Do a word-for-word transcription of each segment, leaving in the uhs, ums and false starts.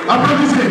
Applaudissez.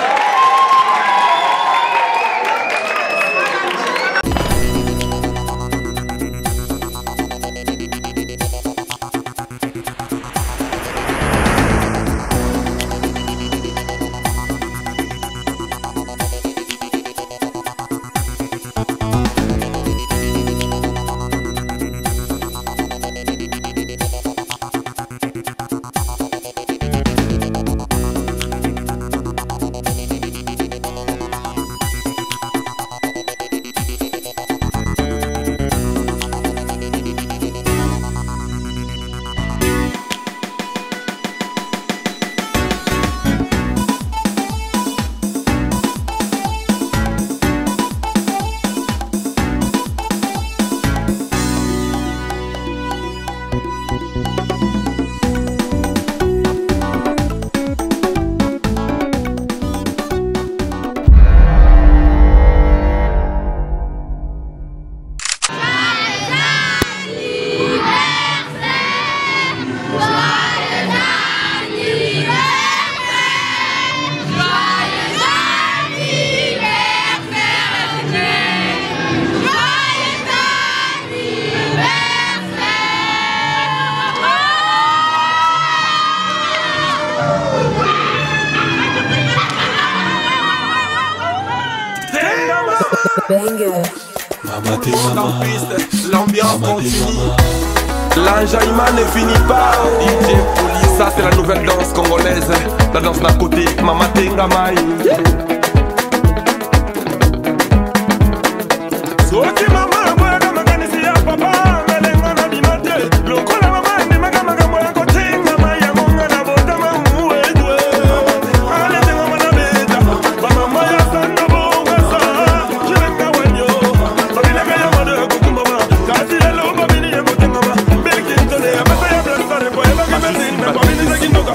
L'ambiance continue, l'enjaillement ne finit pas. D J Police, ça c'est la nouvelle danse congolaise. La danse d'un côté, Mama Tenga Mai. Soki mama mwana makanisi ya papa melenga na bimate. Lokola mama ni maga maga mwana kotenga maya monga na bota mamu edwe. Ale tenga mwana beta, ba mama ya sanda bonga sa. Chilenga wanyo, babila kaya mwana kukumba ma. Kasi lelo babini ya kotenga ma. Belki ntone ya bata ya blasta repo ya bagi besi na babini za kindoka.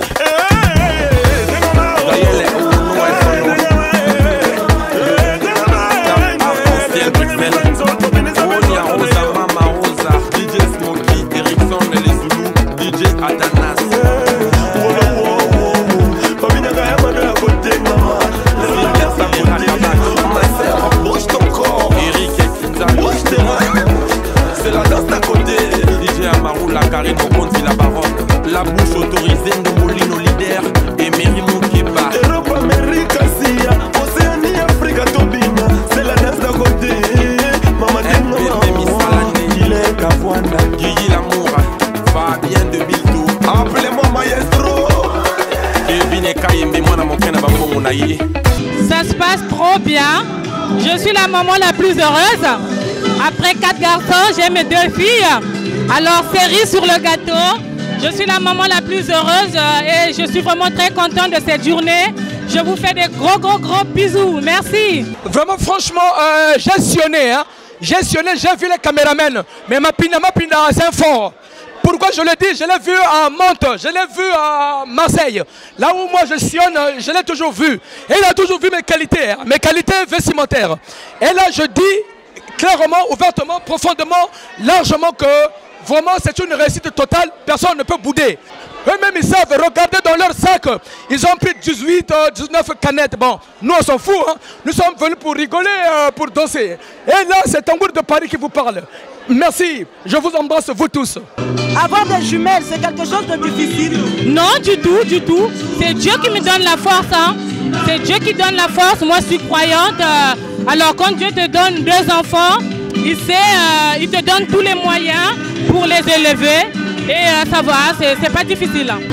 La bouche autorisée de Molino leader et Mary Moukeba. Europe, Amérique, Asie, Océanie, Afrique, Tobina. C'est la danse d'à côté. Maman Tenga, il est Kafouanda. Guigui Lamour, Fabien de Bilto. Appelez-moi maestro. Kevin et Kayembe, moi, mon frère, mon naïe. Ça se passe trop bien. Je suis la maman la plus heureuse. Après quatre garçons, j'ai mes deux filles. Alors, cerise sur le gâteau. Je suis la maman la plus heureuse et je suis vraiment très contente de cette journée. Je vous fais des gros, gros, gros bisous. Merci. Vraiment, franchement, euh, j'ai sionné. Hein. J'ai sionné, j'ai vu les caméramans. Mais ma pina, ma pina, c'est fort. Pourquoi je le dis? Je l'ai vu à Mantes, je l'ai vu à Marseille. Là où moi je sionne, je l'ai toujours vu. Et il a toujours vu mes qualités, hein, mes qualités vestimentaires. Et là, je dis clairement, ouvertement, profondément, largement que vraiment c'est une réussite totale, personne ne peut bouder. Eux-mêmes ils savent, regardez dans leur sac, ils ont pris dix-huit, dix-neuf canettes. Bon, nous on s'en fout, hein. Nous sommes venus pour rigoler, euh, pour danser. Et là c'est Tambour de Paris qui vous parle. Merci, je vous embrasse vous tous. Avoir des jumelles, c'est quelque chose de difficile? Non, du tout, du tout. C'est Dieu qui me donne la force. Hein. C'est Dieu qui donne la force. Moi je suis croyante. Euh, alors quand Dieu te donne deux enfants, il sait, euh, il te donne tous les moyens pour les élever. Et euh, ça va, c'est pas difficile. Hein.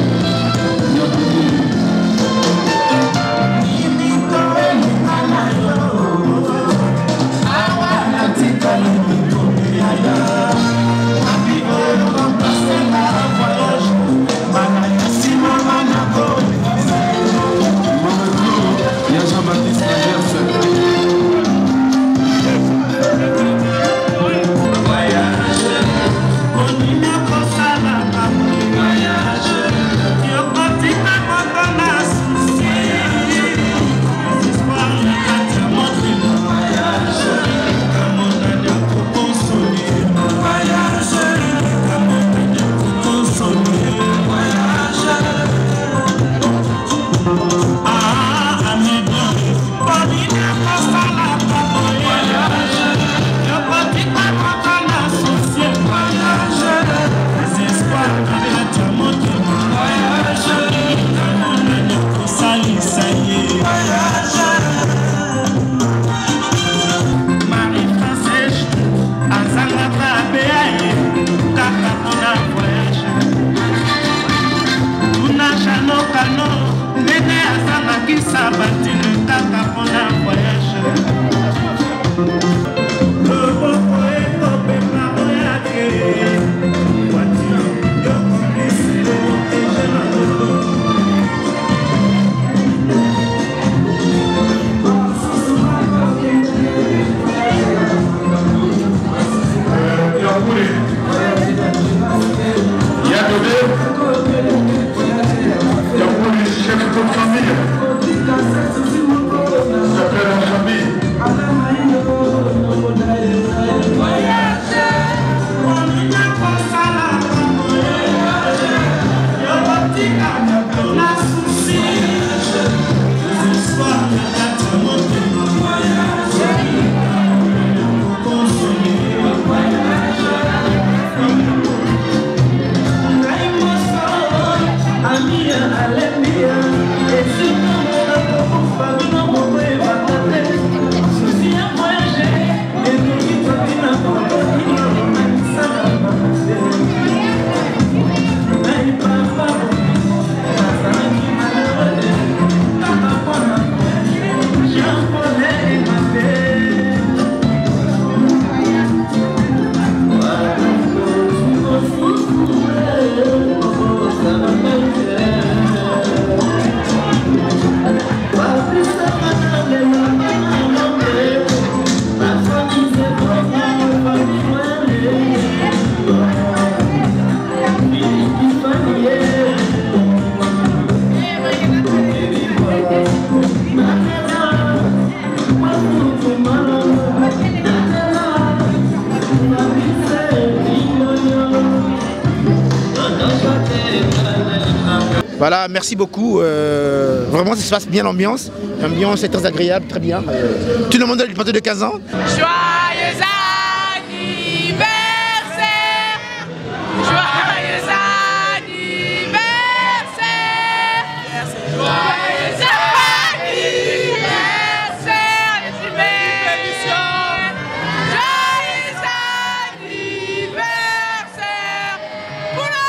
Voilà, merci beaucoup. Euh, vraiment, ça se passe bien l'ambiance. L'ambiance est très agréable, très bien. Euh, tout le monde a du parti de quinze ans. Joyeux anniversaire! Joyeux anniversaire! Joyeux anniversaire, les humains! Joyeux anniversaire! Oula!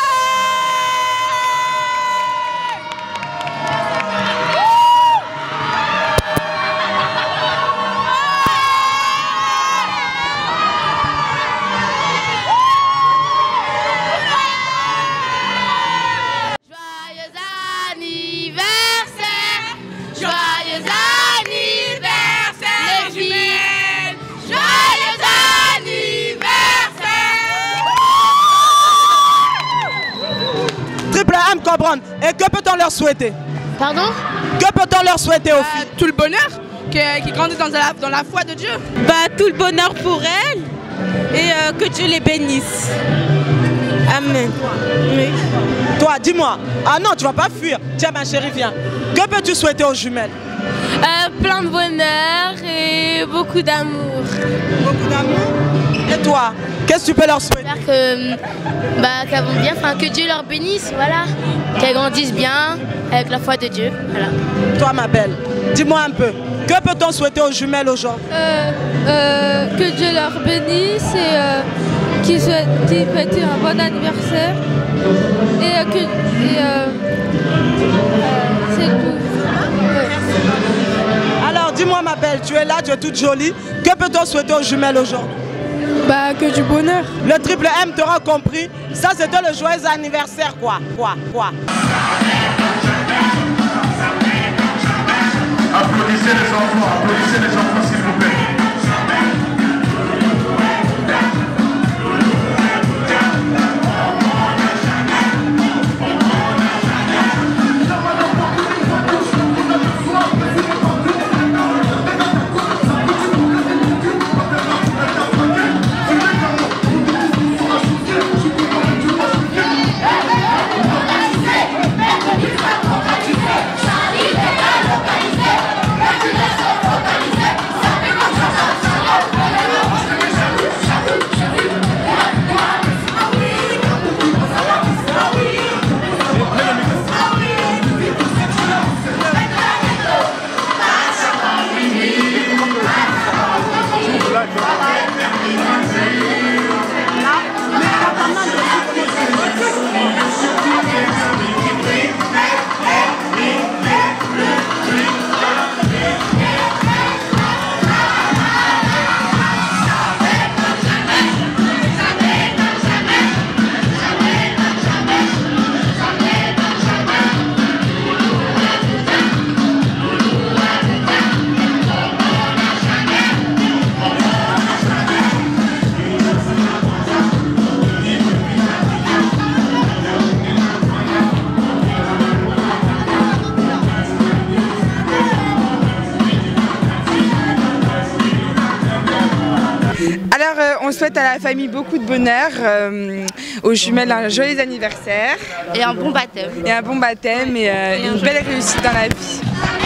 Comprendre. Et que peut-on leur souhaiter? Pardon? Que peut-on leur souhaiter aux filles? Tout le bonheur, qu'ils grandissent dans la, dans la foi de Dieu. Bah, tout le bonheur pour elles et euh, que Dieu les bénisse. Amen. Oui. Toi, dis-moi. Ah non, tu vas pas fuir. Tiens, ma chérie, viens. Que peux-tu souhaiter aux jumelles? euh, Plein de bonheur et beaucoup d'amour. Beaucoup d'amour. Et toi, qu'est-ce que tu peux leur souhaiter? J'espère que, bah, qu'elles vont bien, enfin que Dieu leur bénisse, voilà. Qu'elles grandissent bien avec la foi de Dieu, voilà. Toi, ma belle, dis-moi un peu. Que peut-on souhaiter aux jumelles aujourd'hui? euh, euh, Que Dieu leur bénisse et euh, qu'ils souhaitent qu'ils fêtent un bon anniversaire. Et euh, que et, euh, euh, c'est tout. Ouais. Alors, dis-moi, ma belle, tu es là, tu es toute jolie. Que peut-on souhaiter aux jumelles aujourd'hui? Bah, que du bonheur. Le triple M t'aura compris. Ça, c'était le joyeux anniversaire, quoi. Quoi, quoi. Applaudissez les enfants, applaudissez les enfants, s'il vous plaît. Localisé, Alors, euh, on souhaite à la famille beaucoup de bonheur, euh, aux jumelles un joyeux anniversaire. Et un bon baptême. Et un bon baptême et, euh, et une belle réussite dans la vie.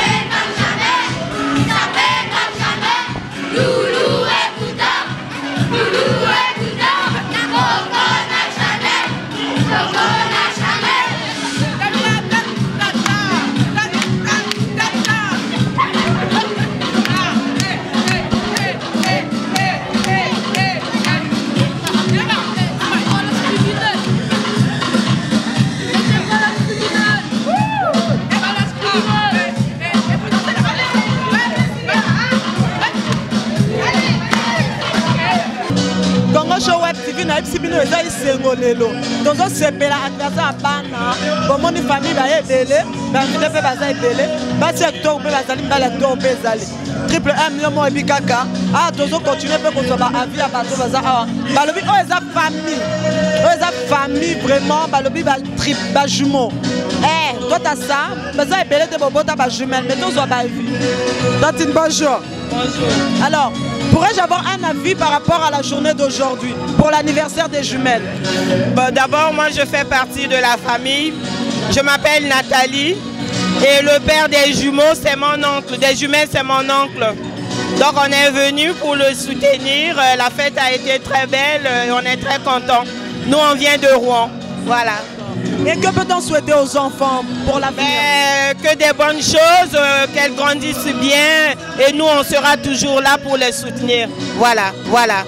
Show Web T V na ipsi bino eza isengo lelo tozo sepela adversaire bana bomoni famille ba ebele ba vite pe baza ebele ba secteur pe bazali ba lecteur pe zali triple M le mo ebikaka ah tozo continuer pe ko ba avis ya bato baza ah balobi o eza famille o eza famille vraiment balobi ba trip ba jumeau eh toi ta ça baza ebele de bobota ba jumelle mais tozo ba vie Tantine bonjour. Bonjour. Alors, pourrais-je avoir un avis par rapport à la journée d'aujourd'hui, pour l'anniversaire des jumelles? Bon, d'abord, moi, je fais partie de la famille. Je m'appelle Nathalie. Et le père des jumeaux, c'est mon oncle. Des jumelles, c'est mon oncle. Donc, on est venu pour le soutenir. La fête a été très belle. On est très contents. Nous, on vient de Rouen. Voilà. Et que peut-on souhaiter aux enfants pour l'avenir? Que des bonnes choses, euh, qu'elles grandissent bien et nous on sera toujours là pour les soutenir. Voilà, voilà.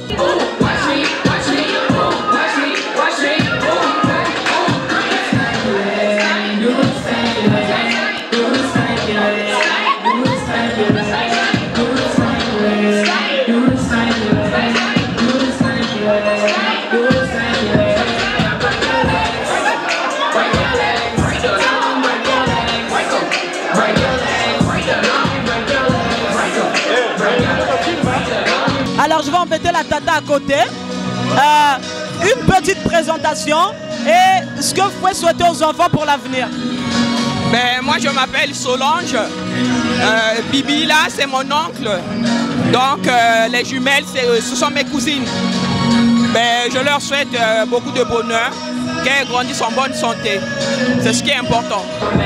Alors je vais embêter la tata à côté. Euh, une petite présentation et ce que vous pouvez souhaiter aux enfants pour l'avenir. Ben, moi je m'appelle Solange. Euh, Bibi là c'est mon oncle. Donc euh, les jumelles ce sont mes cousines. Ben, je leur souhaite euh, beaucoup de bonheur, qu'elles grandissent en bonne santé. C'est ce qui est important.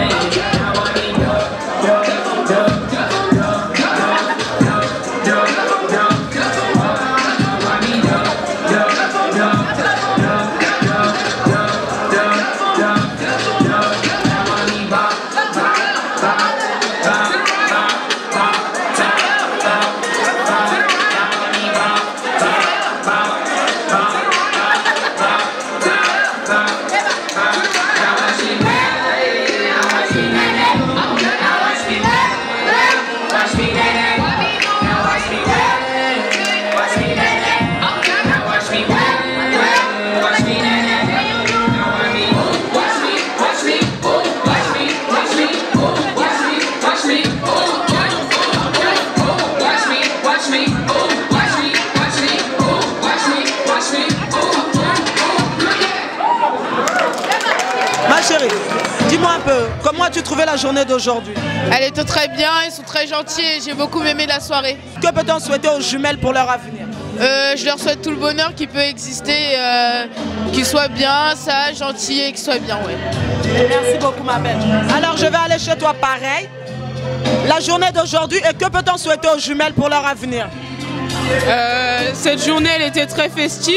Dis-moi un peu, comment as-tu trouvé la journée d'aujourd'hui? Elle était très bien, ils sont très gentils et j'ai beaucoup aimé la soirée. Que peut-on souhaiter aux jumelles pour leur avenir? euh, Je leur souhaite tout le bonheur qui peut exister, euh, qu'ils soient bien, sages, gentils et qu'ils soient bien, ouais. Merci beaucoup ma belle. Alors je vais aller chez toi pareil. La journée d'aujourd'hui, et que peut-on souhaiter aux jumelles pour leur avenir? euh, Cette journée, elle était très festive.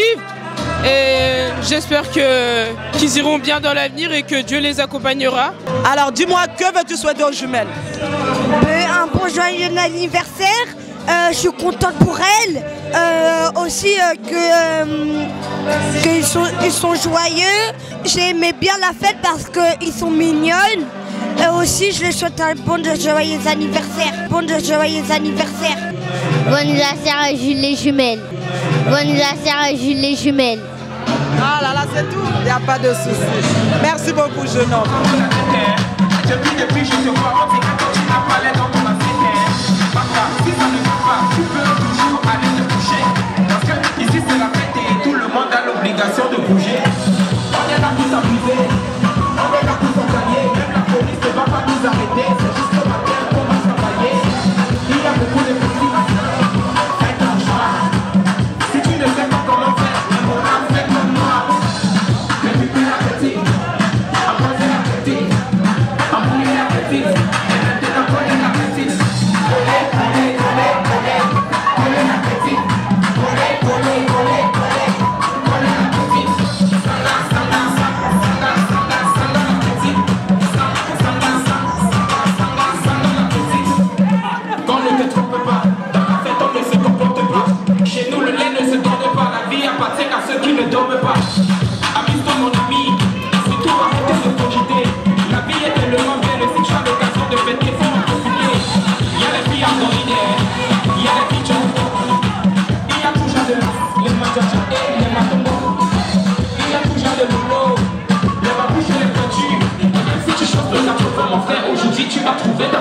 Et j'espère que qu'ils iront bien dans l'avenir et que Dieu les accompagnera. Alors dis-moi, que veux-tu souhaiter aux jumelles? euh, Un bon joyeux anniversaire. Euh, je suis contente pour elles. Euh, aussi euh, que euh, qu'ils sont, ils sont joyeux. J'aimais bien la fête parce qu'ils sont mignonnes. Et aussi je les souhaite un bon joyeux anniversaire. Bon joyeux anniversaire. Bon anniversaire à Jules les jumelles. Bon anniversaire à Jules les jumelles. Ah là là, c'est tout, il n'y a pas de souci. Merci beaucoup, jeune homme. Depuis, depuis, je te vois, on dit que tu n'as pas l'air dans ton assiette. Papa, si ça ne va pas, tu peux toujours aller te coucher. Parce que ici, c'est la fête et tout le monde a l'obligation de bouger. On est là pour s'amuser, on est là pour s'engager. Même la police ne va pas nous arrêter. C'est juste le matin qu'on va travailler. Il y a beaucoup de petits. C'est un choix. Si tu ne sais pas,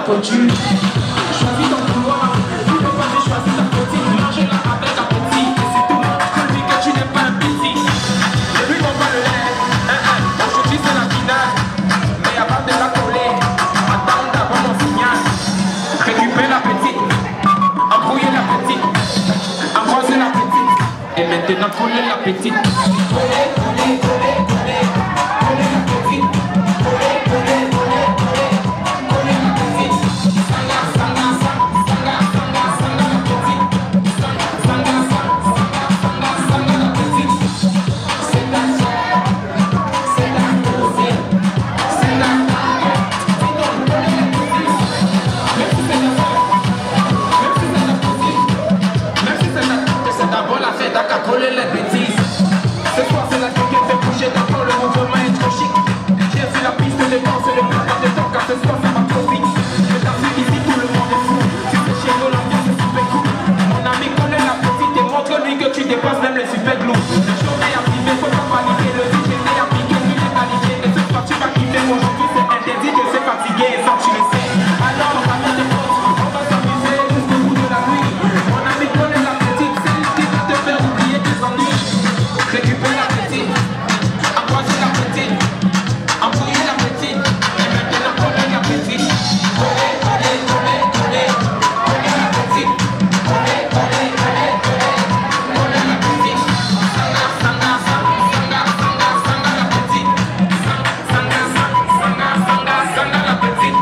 couture. Choisis ton couloir, tu peux pas choisir ta petite, mange-la avec appétit. Et c'est tout, celui que tu n'es pas un petit. Depuis qu'on va le lait, hein, hein, aujourd'hui c'est la finale. Mais avant de la coller, attends d'abord mon signal. Récupère la petite, embrouiller la petite, embrasser la petite. Et maintenant coller la petite. Coller, coller, coller, coller. Coller la petite. Coller, coller, coller, coller. Coller la petite. Sanga, sanga, sanga, sanga, sanga la petite. Sanga, sanga, sanga, sanga, sanga la petite. C'est la chair, c'est la dosée, c'est la taille. Dis donc, coller la petite. Même si c'est la fête, même si c'est la petite, même si c'est la tête, c'est d'abord la fête, t'as qu'à coller les bêtises. Ce soir c'est la tête qui fait bouger d'abord, le mouvement est trop chic. J'ai vu la piste de danse, le plus pas de temps, car ce soir ça va trop vite. Je t'assure ici tout le monde est fou. Tu fais chez nous l'ambiance est super cool. Mon ami connaît la petite et montre-lui que tu dépasses même les super glous. Le show est activé, faut pas paniquer, le D J est appliqué, il est qualifié. Et ce soir tu vas kiffer, aujourd'hui c'est interdit, je sais fatigué et ça tu le sais. Alors on va mettre des potes, on va s'amuser jusqu'au bout de la nuit. Mon ami connaît la petite, c'est lui qui va te faire oublier tes ennuis. Récupère la petite, embrasser la petite, embrouiller la petite, et maintenant coller la petite. Coller, coller, coller, coller, coller la petite. Coller, coller, coller, coller, coller la petite. Sanga, sanga, sanga, sanga, sanga la petite. Sanga, sanga, sanga, sanga la petite.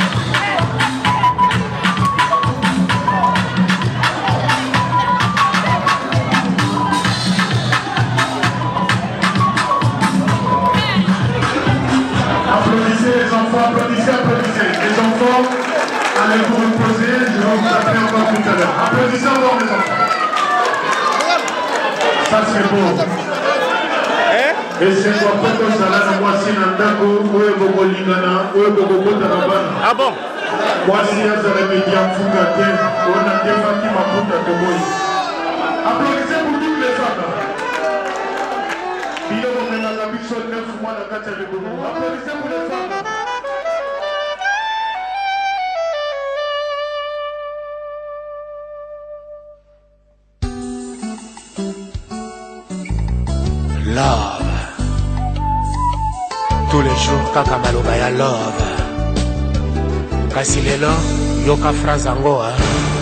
Applaudissez les enfants, applaudissez, applaudissez. Les enfants, allez vous reposer, je vais vous appeler encore tout à l'heure. Applaudissez encore les enfants. Ça c'est beau. Et c'est quoi pour que ça là, moi si Nandako, où est Bobo Lingana, où est Bobo Botarabana. Ah bon? Moi si il y a ça les médias Fugate, on a des femmes qui m'apportent à Toboy. Applaudissez pour toutes les femmes. Il y a un mission neuf mois dans la carte de Bobo. Applaudissez pour les femmes. Love. Tous les jours kaka maloba ya love. Kasi lelo yoka phrase yango hein.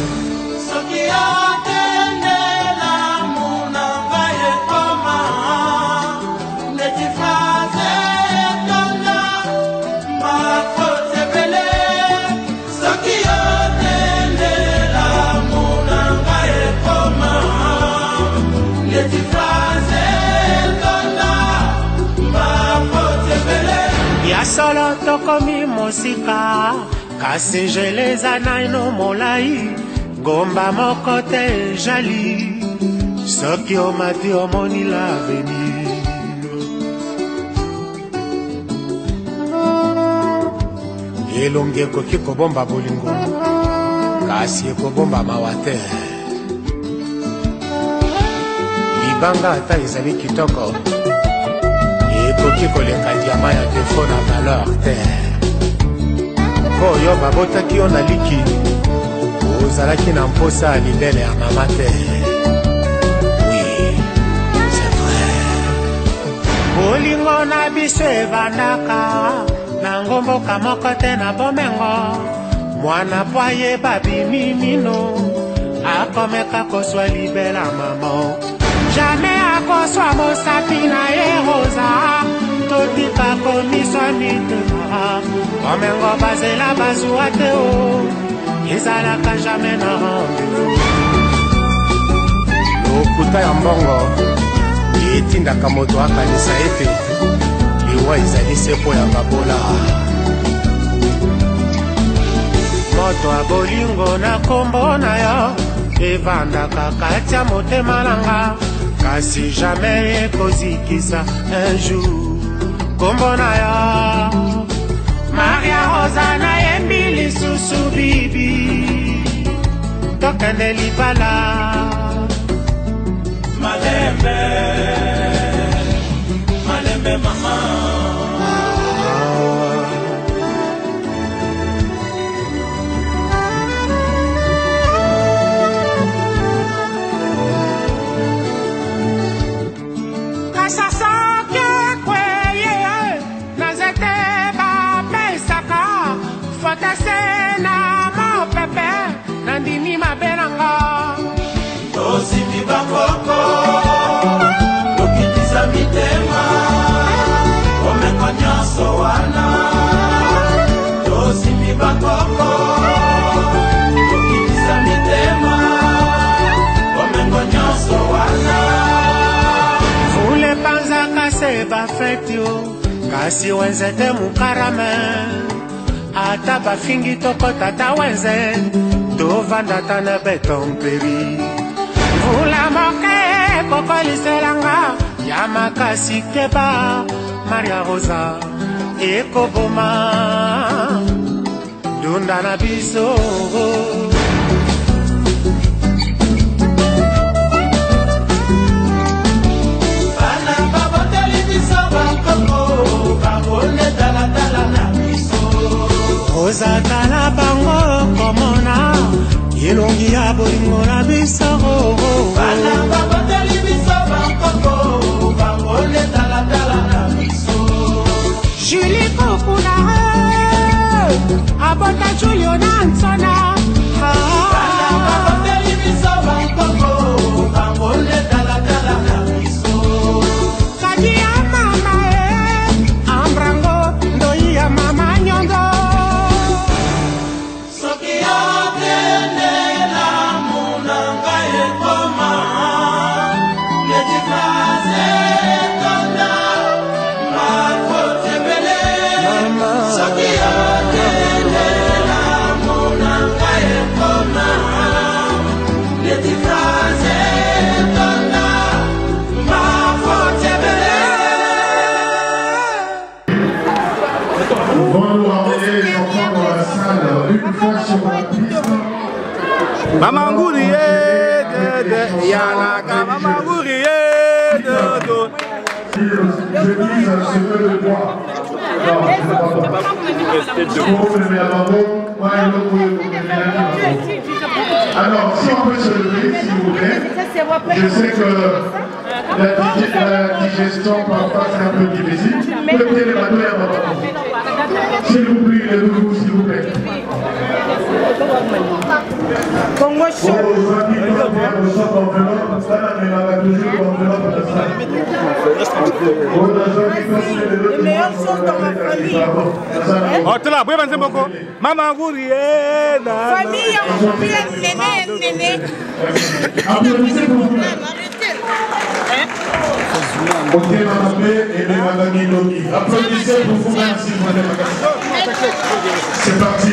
Solo tokomi mosika kasi jeleza naino molai gomba moko te jali soki omati omoni l'avenir elongi ekoki kobomba bolingo kasi ekobomba mawa te libanga ata ezali kitoko ekoki koleka diama ya defo na valeur te mpo oyo babotaki yo na liki ozalaki na mposa ya libele ya mama te. Oui, c'est vrai. bolingo na biso evandaka na ngomboka moko te na bomengo mwana po ayeba bimimino akomeka kozwa libela mama jamais akoswa mosapi na ye rosa totika komiswa mitema omengo bazela bazwa te o ezalaka jamais na rendez-vous lokuta ya mbongo etindaka moto akanisa ete liwa ezali sepo ya babola moto ya bolingo na kombo na yo evandaka kati ya motema nanga kasi jamais ekozikisa un jour kombo na yo Maria Rosa na yembi lisusu bibi tokende libala malembe malembe mama feti o kasi wenze te mukarame ata bafingi tokota ta wenze tovanda ta na betomperi mvula moke kokoliselanga ya makasi keba Maria Rosa ekoboma dunda na biso Rosa tala bango komona ilongi ya bolingo na biso bana babateli biso bakoko bango le tala tala na biso Julie Kokuna abota Julio Nansona bana babateli biso bakoko bango le tala tala na biso kadi ya mama eh ambrango ndoi ya mama nyongo Maman Gourié de de Yanaka, Maman Gourié de de. Je dis un cheveu de bois. Non, alors, si on peut se lever, s'il vous plaît. Je sais que la, la digestion parfois c'est un peu difficile. Mettez les bateaux et un bateau. S'il vous plaît, les deux, s'il vous plaît. Congo chaud. Pour les gens qui doivent bien au shop enveloppe, ça n'a pas toujours enveloppe de ça. Pour les gens qui doivent bien les meilleures choses dans ma famille. Oh, tu l'as, oui, vas-y, beaucoup. Maman Gourié, famille, on bien néné, néné. Applaudissez pour vous. Ok, Mamapé et les Madame Loki. Applaudissez pour vous, merci, Madame Magassi. C'est parti.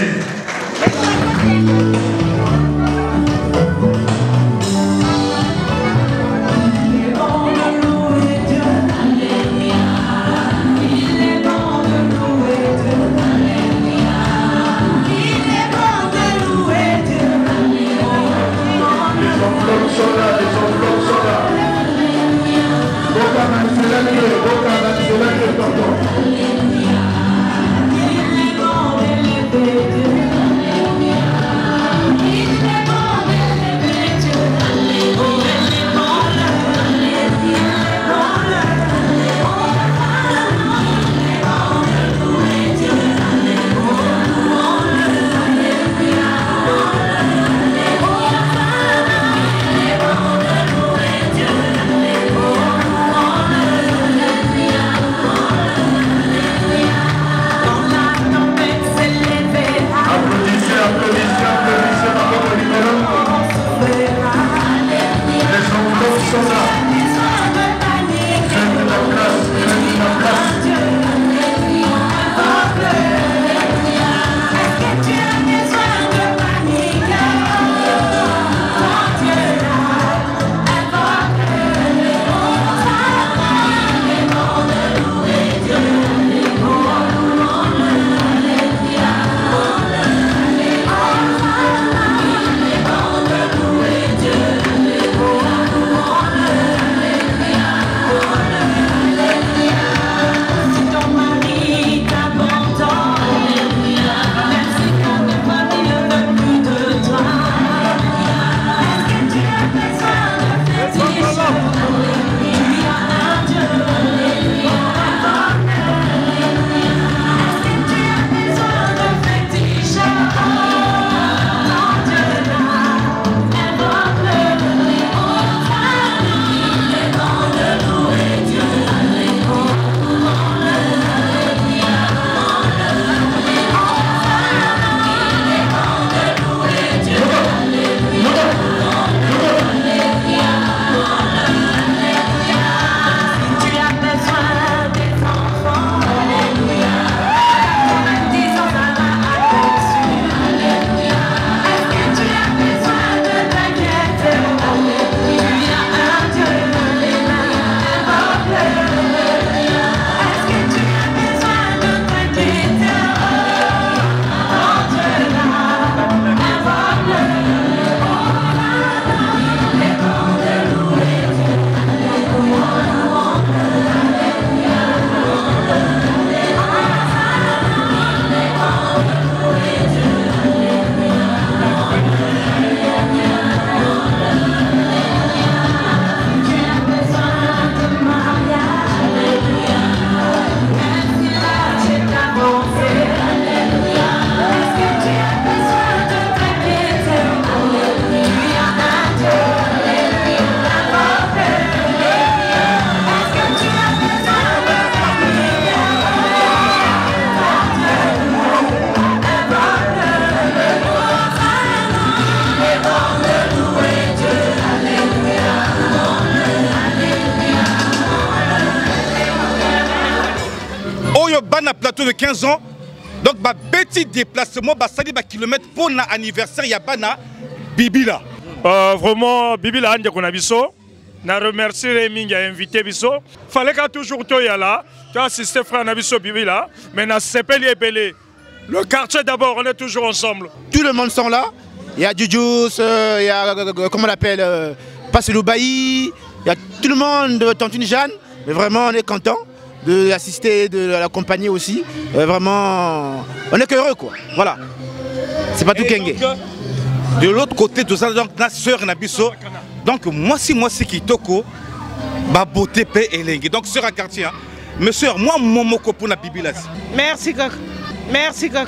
autour de quinze ans. Donc, bah, petit déplacement, bah, ça dit bah, kilomètre pour l'anniversaire, il y a Bana, Bibila. Euh, vraiment, Bibila, on a biso. Na remercier Rémi qui a invité biso. Fallait qu'à toujours toi y là. Tu as assisté frère Nabiso Bibila. Mais na sepeli et belé. Le quartier d'abord, on est toujours ensemble. Tout le monde sont là. Il y a Djudjus, euh, il y a, euh, comment on l'appelle, euh, Passeloubaï. Il y a tout le monde, Tantine Jeanne. Mais vraiment, on est content de l'assister, de l'accompagner aussi. Euh, vraiment, on est qu'heureux quoi. Voilà. C'est pas tout Kenge. De l'autre côté, de ça, donc, la sœur Nabiso. Donc, moi, si moi, c'est Kitoko, ma beauté paix et lingue. Donc, sœur à quartier. Hein. Mais sœur, moi, mon moko pour la Bibila. Merci, Kak. Merci, Kak.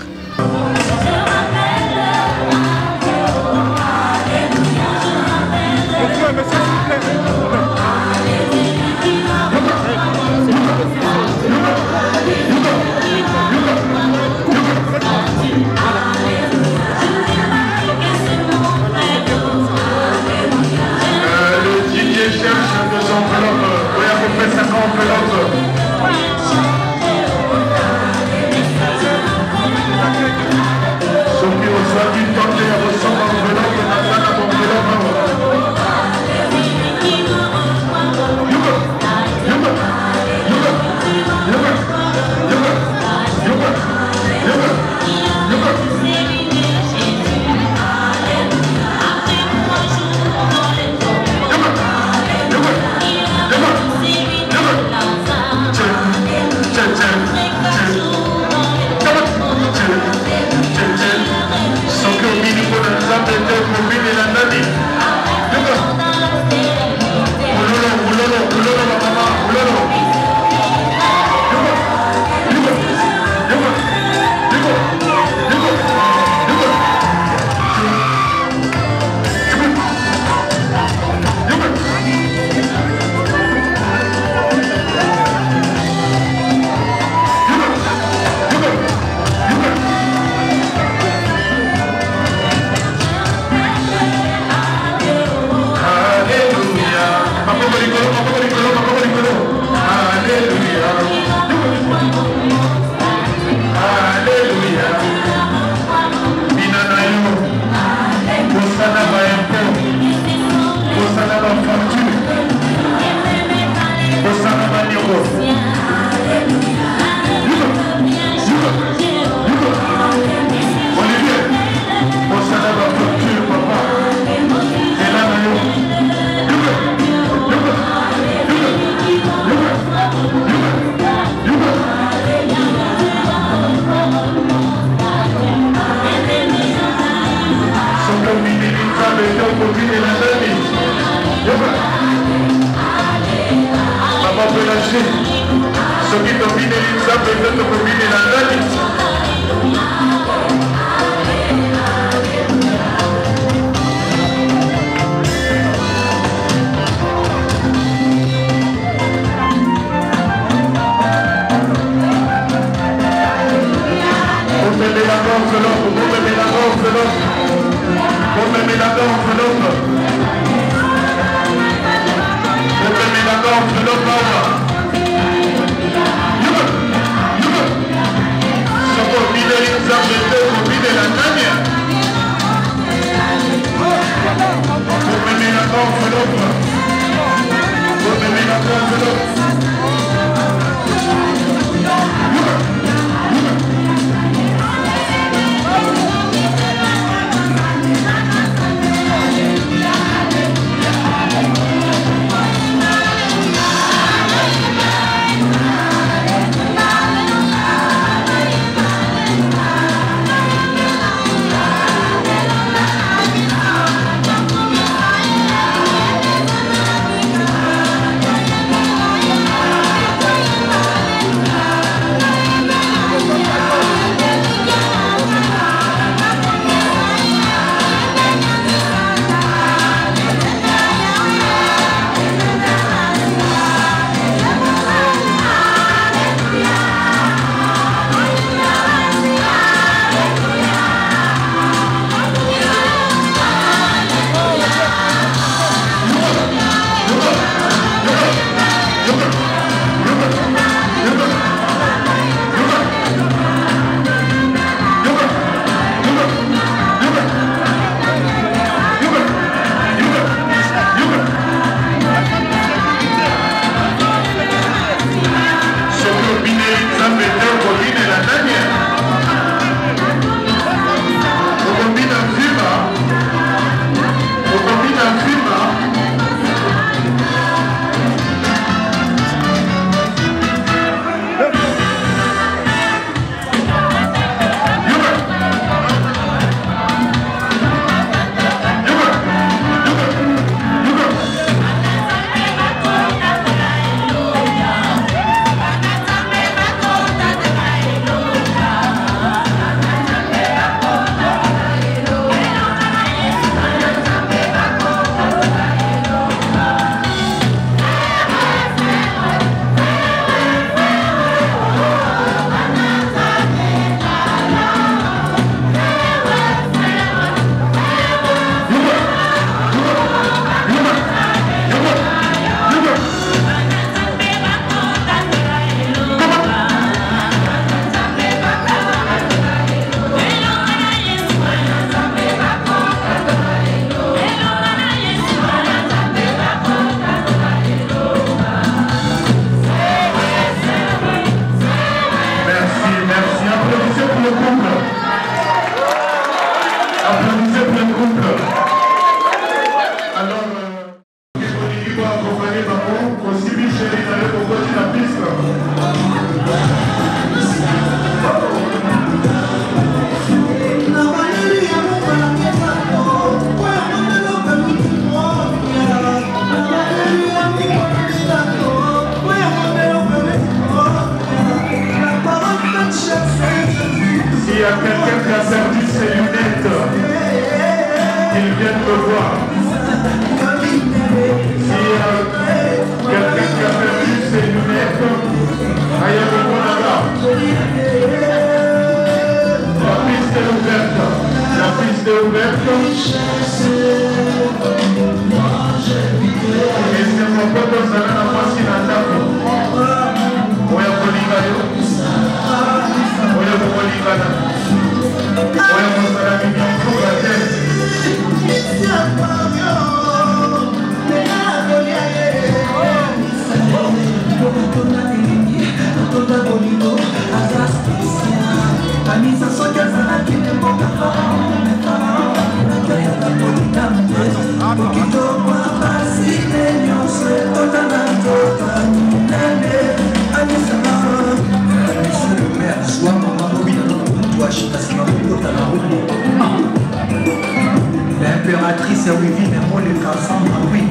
Enveloppe, qu'ils viennent me voir. Si euh, quelqu'un qui a perdu ses lunettes, il y a beaucoup là-bas. La piste est ouverte. La piste est ouverte. Et c'est mon pote au salon à passer la table. Oya Bolivaro. Oya Bolivaro. Oya Bolivaro. Oya l'impératrice Wivine et moi le Cassandra, oui.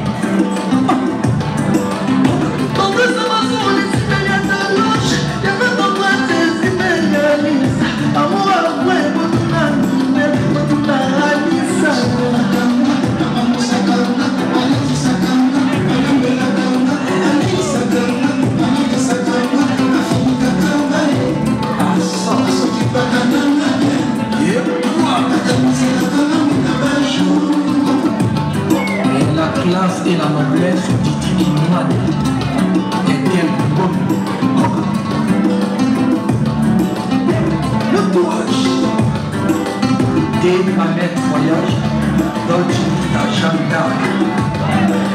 La classe et la noblesse du Titi Moine est-elle bonne? Le courage des planètes voyage Dolce Vita Jeanne d'Arc.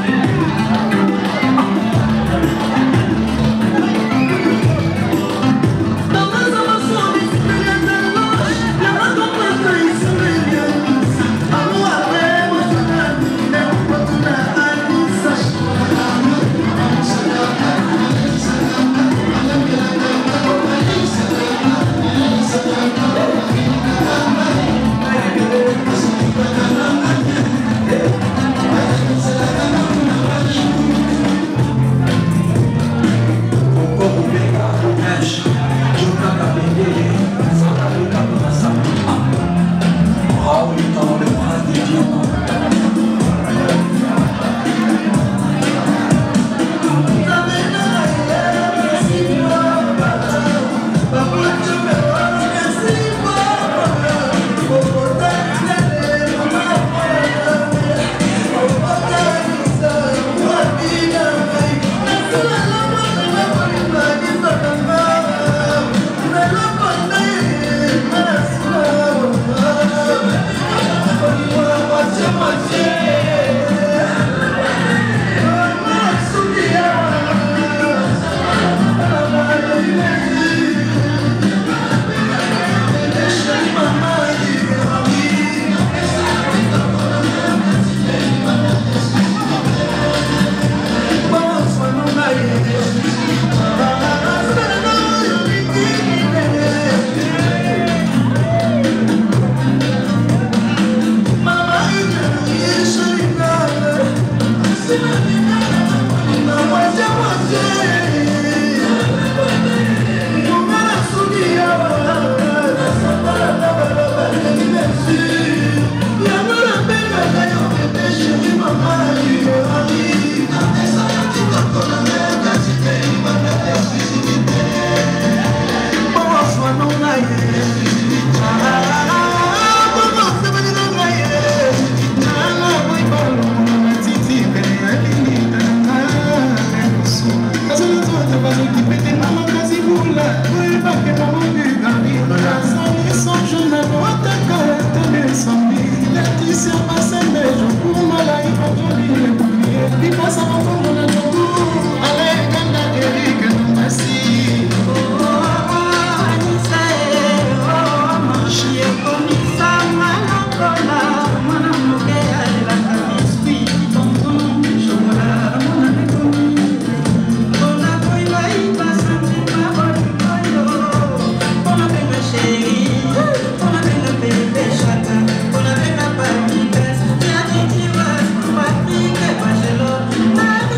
Thank you.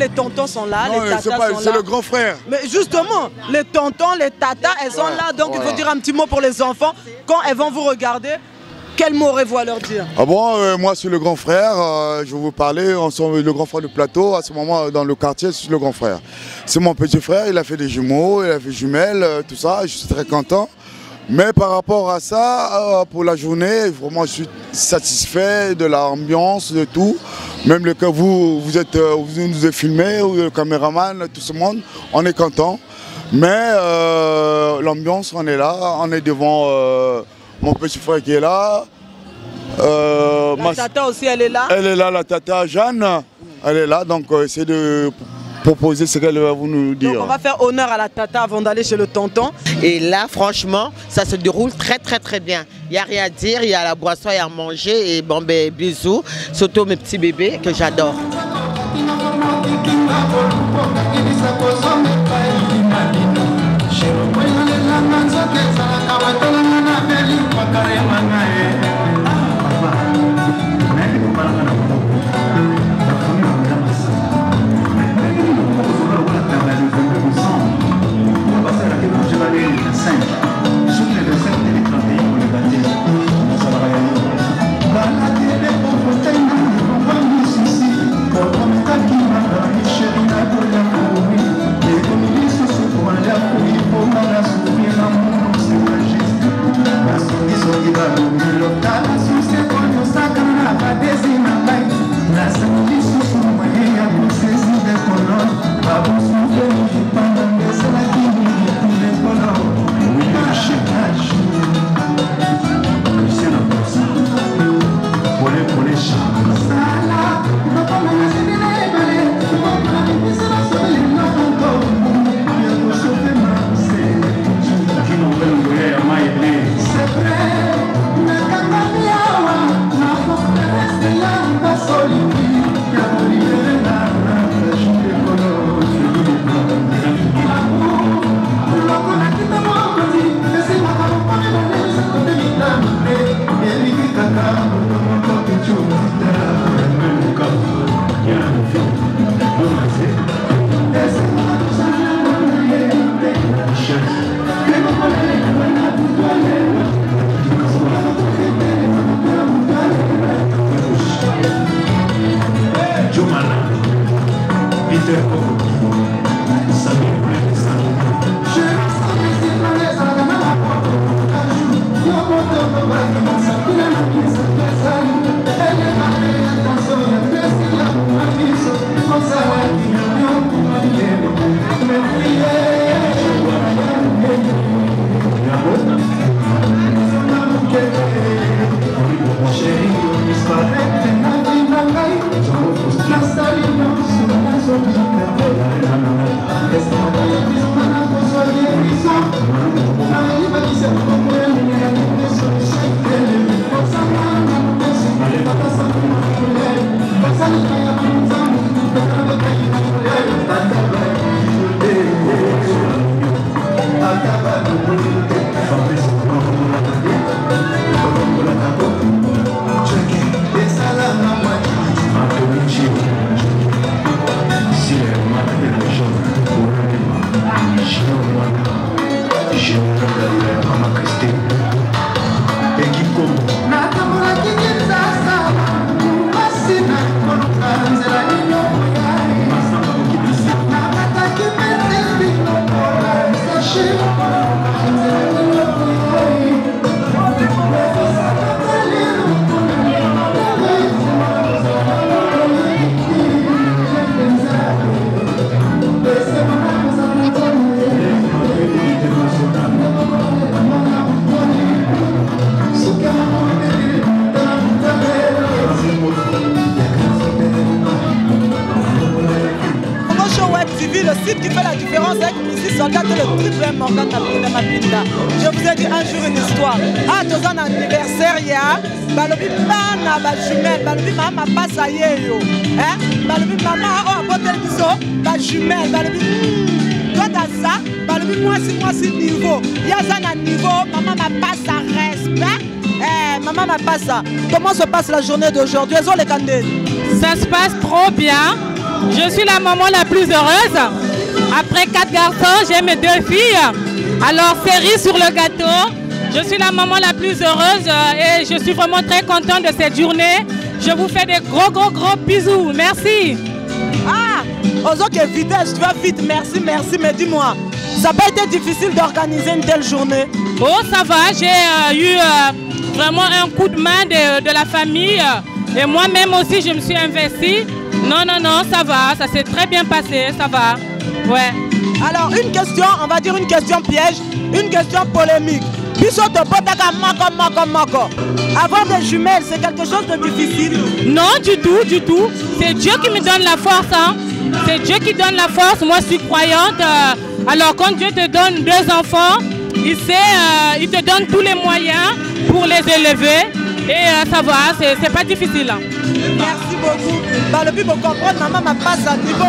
les tontons sont là, non, les tatas pas, sont là. C'est le grand frère. Mais justement, les tontons, les tatas, elles sont ouais, là. Donc voilà. il faut dire un petit mot pour les enfants. Quand elles vont vous regarder, quel mot aurez-vous à leur dire? Ah bon, euh, moi c'est le grand frère, euh, je vais vous parler, on est le grand frère du plateau, à ce moment dans le quartier, c'est le grand frère. C'est mon petit frère, il a fait des jumeaux, il a fait jumelles, euh, tout ça, je suis très content. Mais par rapport à ça, euh, pour la journée, vraiment je suis satisfait de l'ambiance, de tout. Même le que vous, vous, êtes, euh, vous nous avez filmé, ou le caméraman, tout ce monde, on est content. Mais euh, l'ambiance, on est là, on est devant euh, mon petit frère qui est là. Euh, La ma... tata aussi, elle est là. Elle est là, la tata Jeanne, elle est là, donc euh, c'est de proposer ce qu'elle va vous nous dire. Donc on va faire honneur à la tata avant d'aller chez le tonton. Et là, franchement, ça se déroule très très très bien. Il n'y a rien à dire, il y a la boisson, il y a à manger et bon ben bisous, surtout mes petits bébés que j'adore. Le site qui fait la différence avec ici, soldat le triple Morgan Mapinda Mapinda. Je vous ai dit un jour une histoire. Ah, deux ans d'anniversaire, il y a Balobi Bana, ba jumelle, Balobi Mama passe à yo. Hein? Balobi Mama, oh, botel biso, ba jumelle, Balobi. Toi, t'as ça, Balobi moi, si moi, si niveau. Il y a ça, un niveau, maman m'a passe à respect. Eh, maman m'a passe ça. Comment se passe la journée d'aujourd'hui? Elles ont les candidats. Ça se passe trop bien. je suis la maman la plus heureuse. Après quatre garçons, j'ai mes deux filles. Alors, cerise sur le gâteau. Je suis la maman la plus heureuse et je suis vraiment très contente de cette journée. Je vous fais des gros, gros, gros bisous. Merci. Ah, aux autres vitesse, tu vas vite. Merci, merci. Mais dis-moi, ça n'a pas été difficile d'organiser une telle journée? Oh, ça va. J'ai euh, eu euh, vraiment un coup de main de, de la famille. Et moi-même aussi, je me suis investie. Non, non, non, ça va. Ça s'est très bien passé. Ça va. Ouais. Alors, une question, on va dire une question piège, une question polémique. Avoir des jumelles, c'est quelque chose de difficile? Non, du tout, du tout. C'est Dieu qui me donne la force. Hein. C'est Dieu qui donne la force. Moi, je suis croyante. Euh, alors, quand Dieu te donne deux enfants, il sait, euh, il te donne tous les moyens pour les élever. Et euh, ça va, c'est pas difficile. Hein. Merci beaucoup. Bah, le but pour comprendre, maman m'a passé à niveau.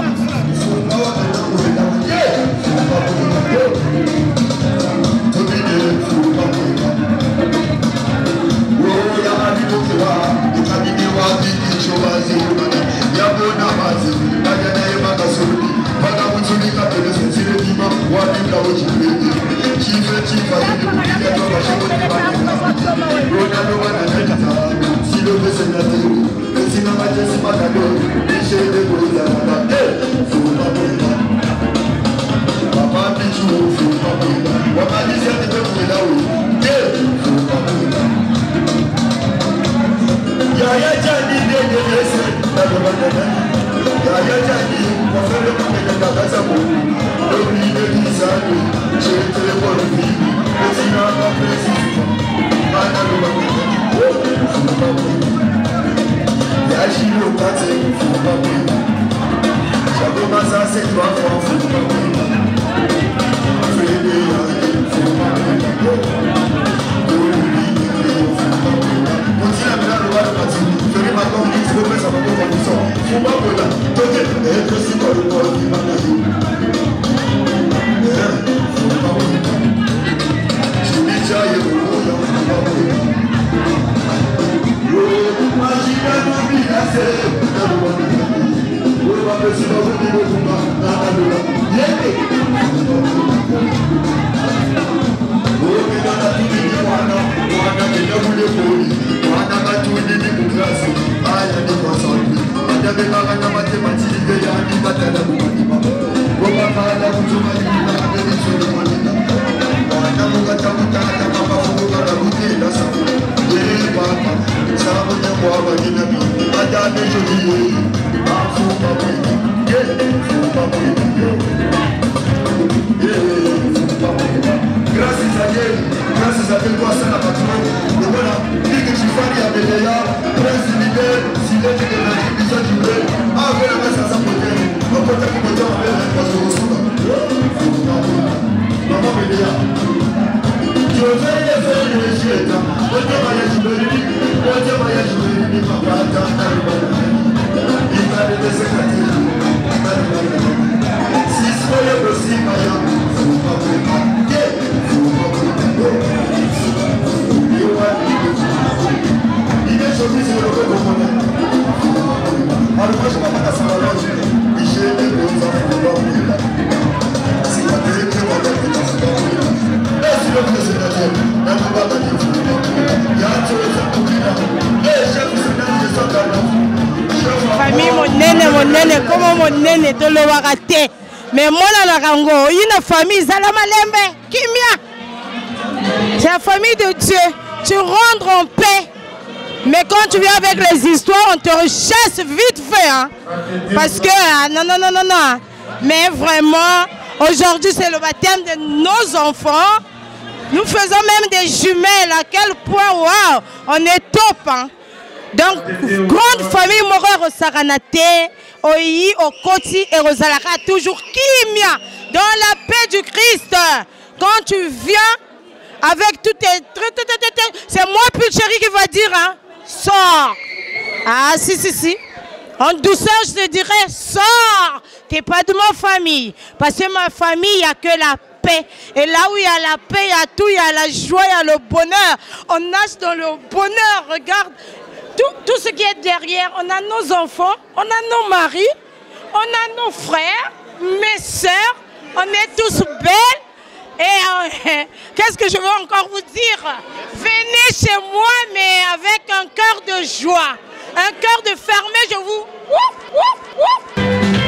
Famille monene monene comment monene de le warate mais moi la rango une famille zala malembe kimia c'est la famille de Dieu tu rentres en paix mais quand tu viens avec les histoires on te rechasse vite fait hein? Parce que ah, non non non non non mais vraiment aujourd'hui c'est le baptême de nos enfants. Nous faisons même des jumelles, à quel point, waouh, on est top. Hein? Donc, grande famille Moreur Saranate, Oyi, Okoti et Rosalaka, toujours Kimia, dans la paix du Christ. Quand tu viens avec tout tes... C'est moi, Pulchéri, qui va dire, hein, sors. Ah, si, si, si. En douceur, je te dirais, sors. T'es pas de ma famille. Parce que ma famille, il n'y a que la paix. Et là où il y a la paix, il y a tout, il y a la joie, il y a le bonheur. On nage dans le bonheur. Regarde tout, tout ce qui est derrière. On a nos enfants, on a nos maris, on on a nos frères, mes sœurs, on est tous belles. Et euh, qu'est-ce que je veux encore vous dire? Venez chez moi, mais avec un cœur de joie, un cœur de fermé, je vous... Ouf, ouf, ouf.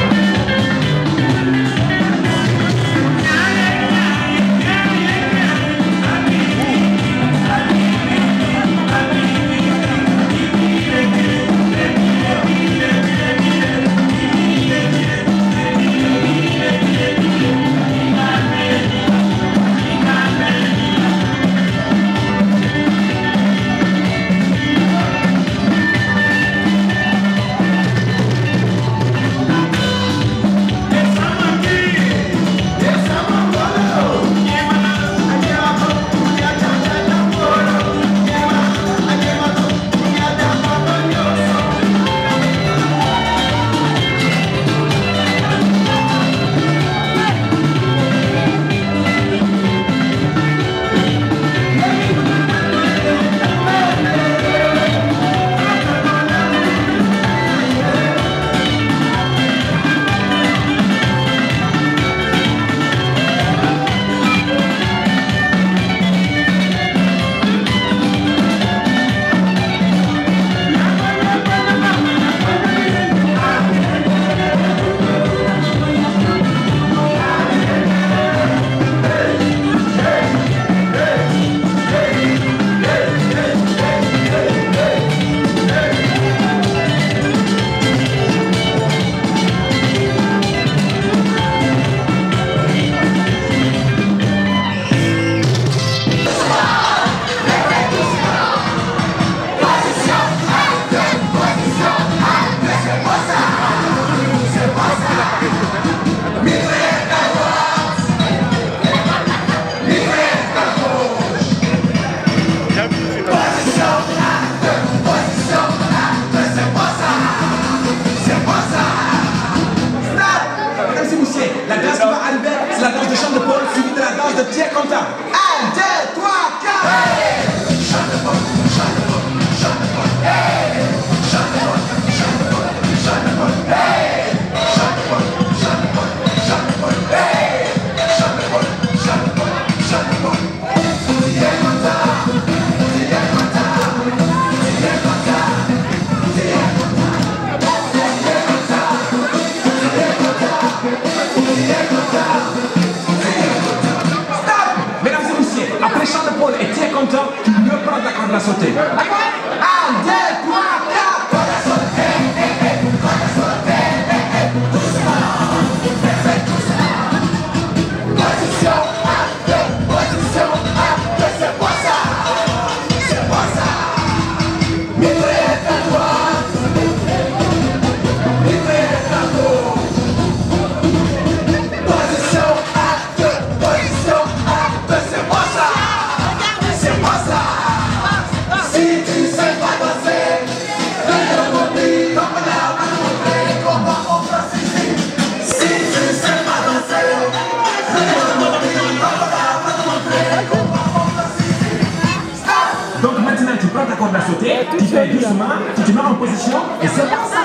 Tu fais doucement, tu te mets en position et c'est pas ça.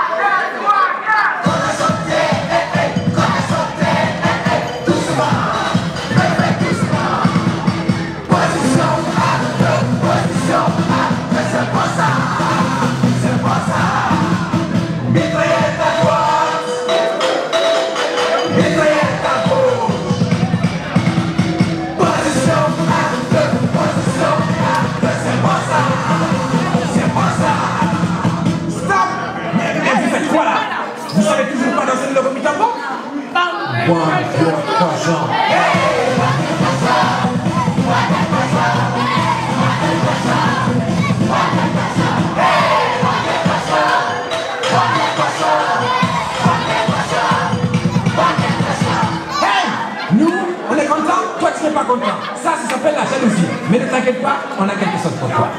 Pas content. Ça, ça s'appelle la jalousie. Mais ne t'inquiète pas, on a quelque chose pour toi.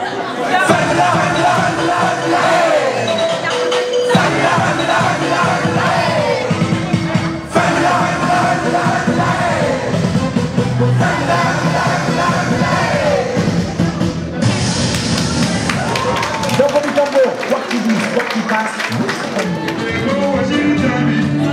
Donc, on dit tambour, quoi que tu dises, quoi que tu passes,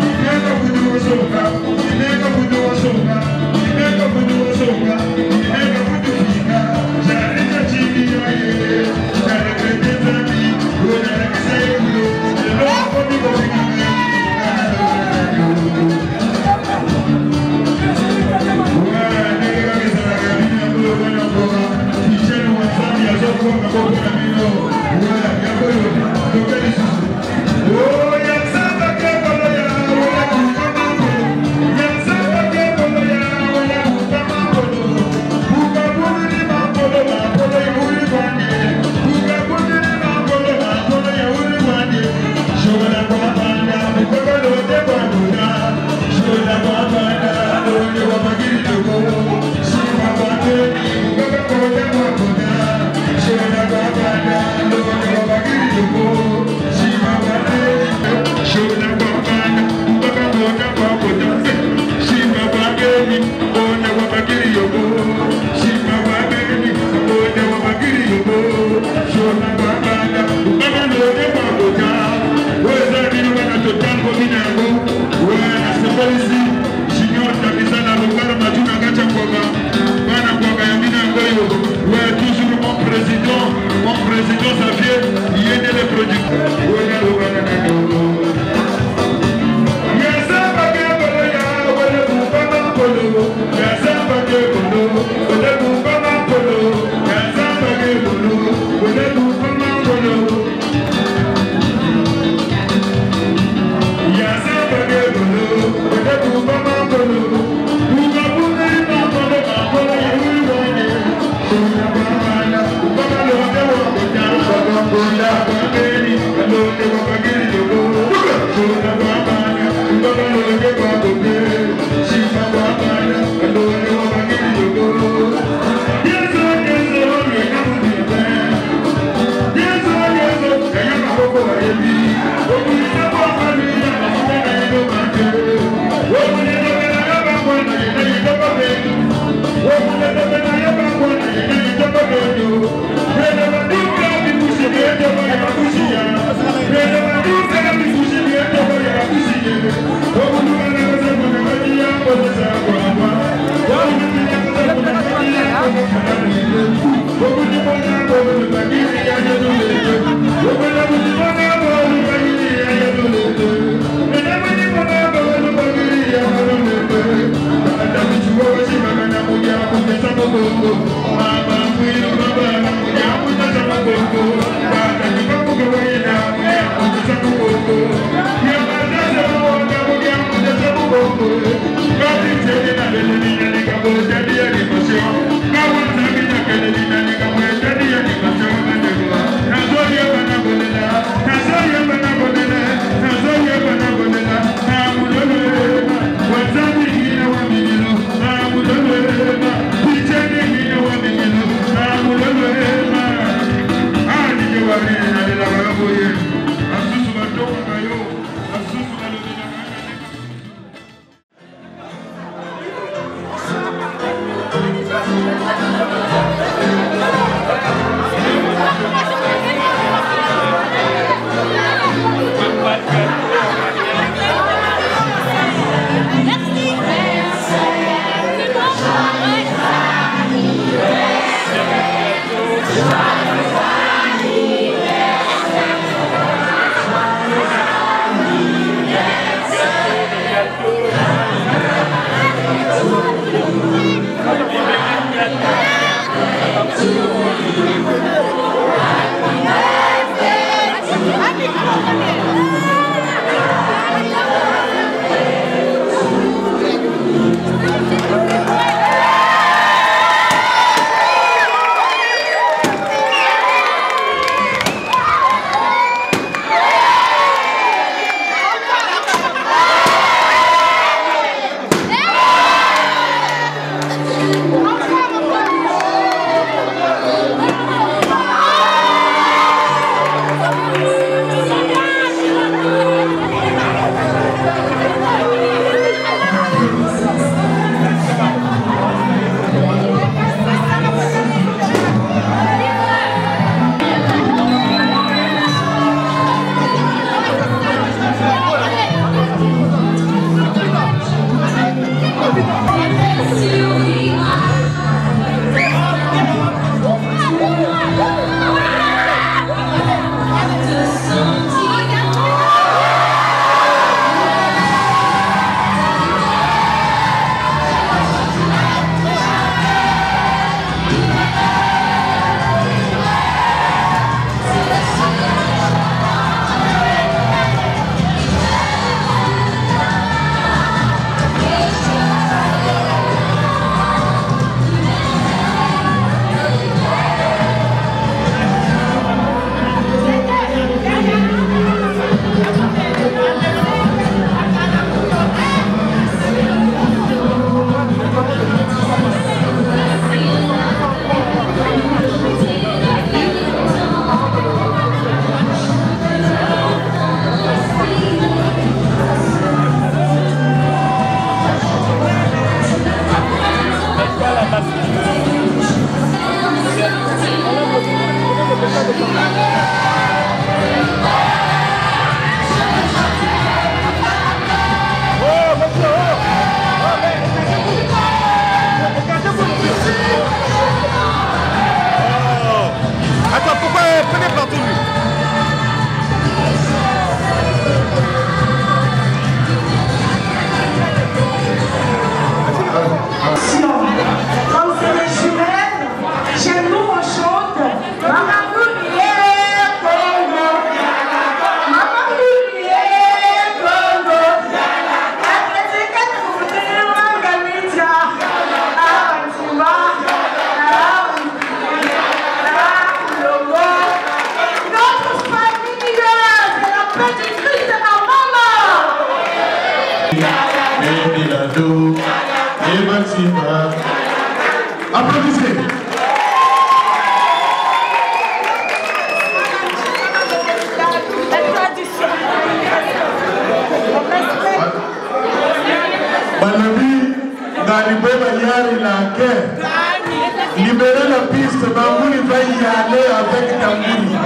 Simba. Applaudissez. Balobi, Galibeba Yari la guerre. Libérez la piste, Bambouli va y aller avec Tambouli.